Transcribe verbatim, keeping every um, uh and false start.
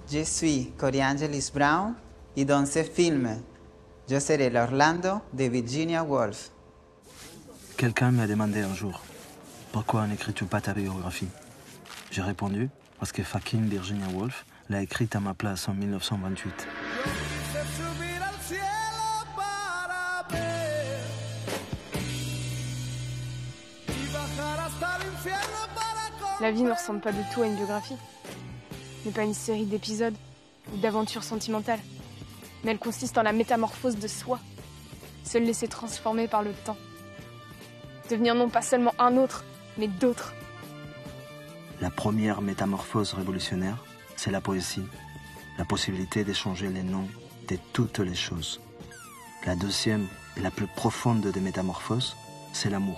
Je suis Corey Angelis Brown et dans ce film, je serai l'Orlando de Virginia Woolf. Quelqu'un m'a demandé un jour, pourquoi n'écris-tu pas ta biographie? J'ai répondu, parce que fucking Virginia Woolf l'a écrite à ma place en mille neuf cent vingt-huit. La vie ne ressemble pas du tout à une biographie. N'est pas une série d'épisodes ou d'aventures sentimentales. Mais elle consiste en la métamorphose de soi. Se laisser transformer par le temps. Devenir non pas seulement un autre, mais d'autres. La première métamorphose révolutionnaire, c'est la poésie. La possibilité d'échanger les noms de toutes les choses. La deuxième et la plus profonde des métamorphoses, c'est l'amour.